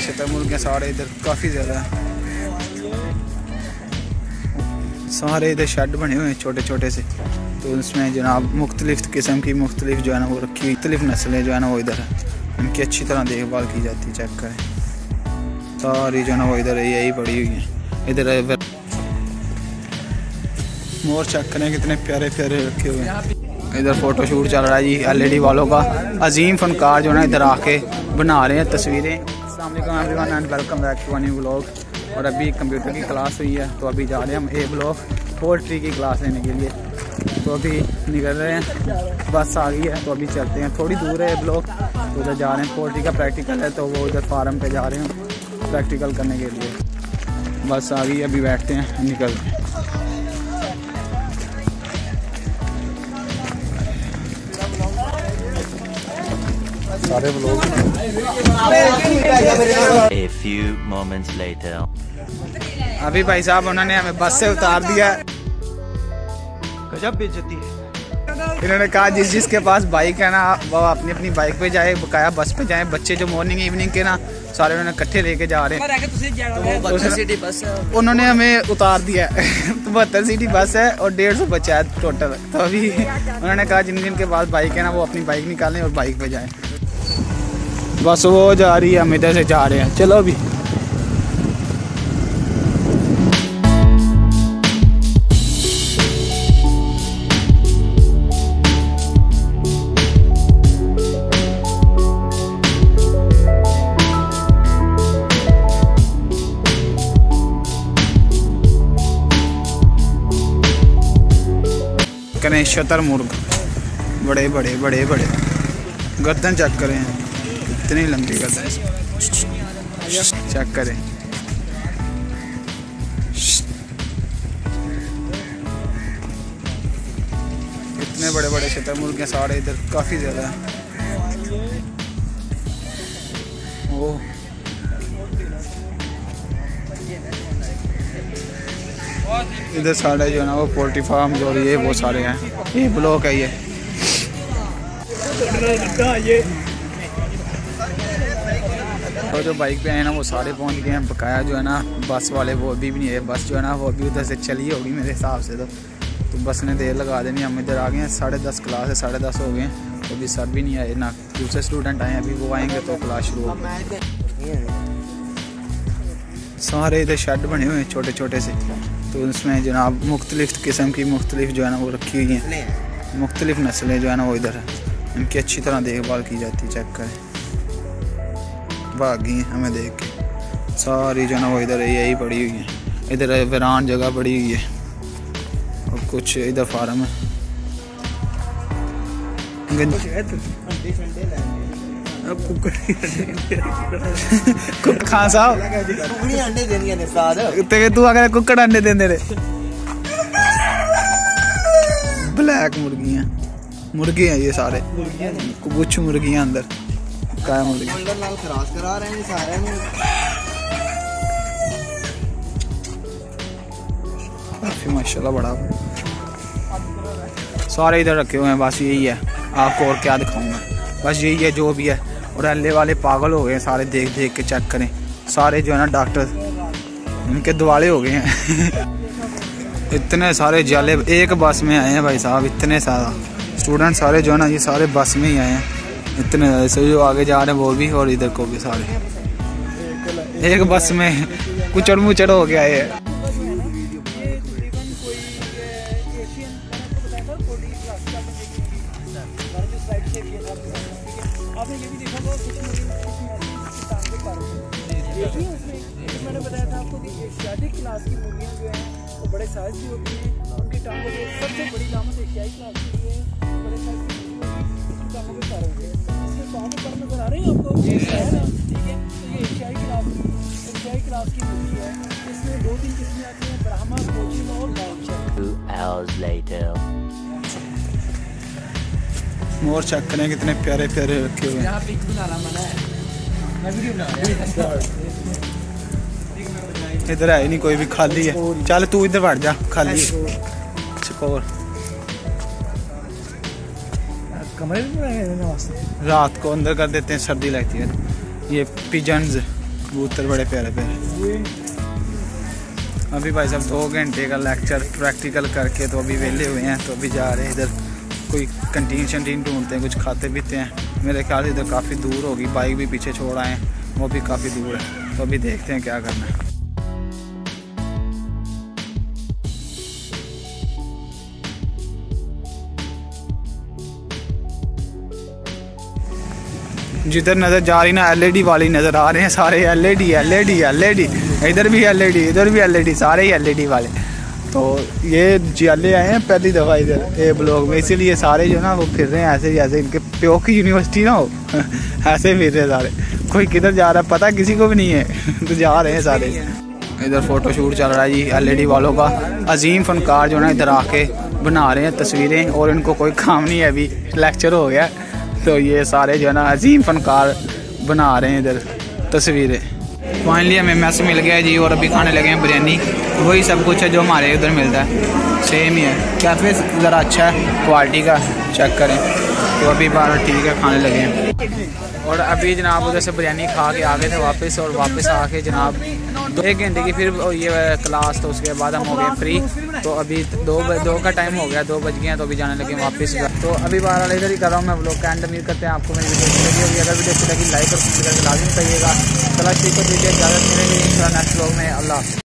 शतर मुर्गियाँ सारे इधर काफ़ी ज़्यादा हैं। सारे इधर शेड बने हुए हैं छोटे छोटे से, तो उसमें जनाब मुख्तलिफ़ किस्म की मुख्तलिफ जो है ना वो रखी हुई मुख्तलिफ नस्लें जो है ना वो इधर है, इनकी अच्छी तरह देखभाल की जाती है। चेक करें सारी जो है ना वो इधर यही पड़ी हुई है। इधर मोर चेक करें कितने प्यारे प्यारे रखे हुए हैं। इधर फ़ोटो शूट चल रहा है जी LED वालों का। अजीम फनकार जो है ना इधर आके बना रहे हैं तस्वीरें। अस्सलाम वालेकुम everyone and welcome back to a new vlog. और अभी कंप्यूटर की क्लास हुई है तो अभी जा रहे हैं हम A ब्लॉक पोल्ट्री की क्लास लेने के लिए। तो अभी निकल रहे हैं, बस आ गई है तो अभी चलते हैं। थोड़ी दूर है A ब्लॉक, तो उधर जा रहे हैं। पोल्ट्री का प्रैक्टिकल है तो वो उधर फार्म पे जा रहे हैं प्रैक्टिकल करने के लिए। बस आ गई, अभी बैठते हैं, निकलते हैं। सारे लोग A few moments later. अभी भाई साहब उन्होंने हमें बस से उतार दिया। गजब बेइज्जती है। इन्होंने कहा जिसके पास बाइक है ना वो अपनी अपनी बाइक पे जाए, बकाया बस पे जाए। बच्चे जो मॉर्निंग इवनिंग के ना सारे उन्होंने इकट्ठे लेके जा रहे हैं। तो उन्होंने हमें उतार दिया। 72 सीटी बस है और 150 बच्चा है टोटल। तो अभी उन्होंने कहा जिन जिन के पास बाइक है ना वो अपनी बाइक निकालें और बाइक पे जाएं। बस वो जा रही है, हम इधर से जा रहे हैं। चलो अभी करें शतर मुर्ग, बड़े बड़े बड़े बड़े गर्दन चेक करें, इतनी लंबी गर्दन चेक करें। इतने बड़े बड़े शतर मुर्गे सारे इधर काफ़ी ज़्यादा हैं। ओ इधर सारे जो है ना वो पोल्ट्री फार्म जो ये वो सारे हैं। ये ब्लॉक है ये। तो जो बाइक पे आए ना वो सारे पहुंच गए हैं। बकाया जो है ना बस वाले वो अभी भी नहीं है। बस जो है ना वो अभी उधर से चली होगी मेरे हिसाब से। तो बस ने देर लगा देनी। हम इधर आ गए हैं, 10:30 क्लास है, 10:30 हो गए हैं। तो अभी सर भी नहीं आए ना, दूसरे स्टूडेंट आए हैं। अभी वो आएंगे तो क्लास शुरू होगी। सारे इधर शेड बने हुए हैं छोटे छोटे से, तो उसमें जनाब मुख्तलिफ किस्म की मुख्तलिफ जो है ना वो रखी हुई हैं। मुख्तलिफ नस्लें जो है ना वो इधर है, इनकी अच्छी तरह देखभाल की जाती है। चेक करें भाग गई हैं हमें देख के। सारी जो है ना वो इधर यही पड़ी हुई है। इधर वीरान जगह पड़ी हुई है और कुछ इधर फार्म है। खान साहब तू अगर कुक्कड़ अंडे देंदे रे। ब्लैक मुर्गियां, मुर्गे हैं ये सारे, कुछ मुर्गियां अंदर क्या मुर्गी माशाल्लाह बड़ा सारे इधर रखे हुए हैं। बस यही है, आपको और क्या दिखाऊंगा, बस यही है जो भी है। और अल्ले वाले पागल हो गए सारे, देख देख के चेक करें। सारे जो है ना डॉक्टर इनके दुआले हो गए हैं। इतने सारे जाले एक बस में आए हैं भाई साहब। इतने सारा स्टूडेंट सारे जो है ना ये सारे बस में ही आए हैं। इतने से जो आगे जा रहे हैं वो भी और इधर को भी सारे एक बस में कुचड़ मुचड़ हो गया है। आपने ये भी देखा होगा कुछ टांग के कारण उसमें मैंने बताया था आपको कि एशियाटिक क्लास की मुर्गियाँ जो हैं वो बड़े साइज की होती हैं। उनकी टांगों में सबसे बड़ी लामत एशियाई क्लास की है, बड़े साइज की उसकी टांगों में पर होंगे। इसमें पाँव पर नजर आ रहे हैं आपको, ये है ना, ठीक है। तो ये एशियाई क्लास की मुर्गी है। इसमें 2-3 किस्में आती हैं, ब्राह्मा, कोचिन और लॉन्चर। 2 hours later. मोर चेक करें कितने प्यारे प्यारे रखे हुए हैं। इधर है नहीं कोई भी, खाली है। चल तू इधर बैठ जा, खाली है। कमरे में रात को अंदर कर देते हैं, सर्दी लगती है। ये पिजन्स कबूतर बड़े प्यारे प्यारे। अभी भाई साहब 2 घंटे का लेक्चर प्रैक्टिकल करके तो अभी वेले हुए हैं, तो अभी जा रहे हैं इधर कोई कंटीन शंटीन ढूंढते हैं, कुछ खाते पीते हैं। मेरे ख्याल से इधर काफ़ी दूर होगी, बाइक भी पीछे छोड़ आए हैं, वो भी काफ़ी दूर है, तो अभी देखते हैं क्या करना है। जिधर नज़र जा रही ना LED वाली नज़र आ रहे हैं सारे, LED इधर भी LED, इधर भी LED, सारे ही LED वाले। तो ये जियाले आए हैं पहली दफ़ा इधर ये ब्लॉग में, इसीलिए सारे जो ना वो फिर रहे हैं ऐसे ही, ऐसे इनके प्यो की यूनिवर्सिटी ना हो ऐसे फिर रहे हैं सारे, कोई किधर जा रहा है पता किसी को भी नहीं है तो जा रहे हैं सारे। इधर फ़ोटोशूट चल रहा है जी LED वालों का। अजीम फनकार जो ना इधर आके बना रहे हैं तस्वीरें, और इनको कोई काम नहीं है, अभी लेक्चर हो गया तो ये सारे जो है ना अजीम फनकार बना रहे हैं इधर तस्वीरें। फाइनली हमें मैस मिल गया जी, और अभी खाने लगे हैं बिरयानी। वही सब कुछ है जो हमारे उधर मिलता है, सेम ही है। कैफ़े ज़रा अच्छा है, क्वालिटी का चेक करें। तो अभी बार ठीक है, खाने लगे हैं। और अभी जनाब उधर से बिरयानी खा के आ गए थे वापस, और वापस आके जनाब 1 घंटे की फिर ये क्लास, तो उसके बाद हम हो गए फ्री। तो अभी 2 का टाइम हो गया, 2 बज गए हैं, तो अभी जाने लगे वापस। तो अभी बारह इधर ही कर रहा हूँ मैं व्लॉग का एंड। उम्मीद करते हैं आपको मेरी वीडियो अच्छी लगी होगी। अगर वीडियो अच्छी लगी लाइक और कमेंट करके लाजमी करिएगा। चला ठीक है, इजाज़त मिलेगी नेक्स्ट व्लॉग में। अल्लाह।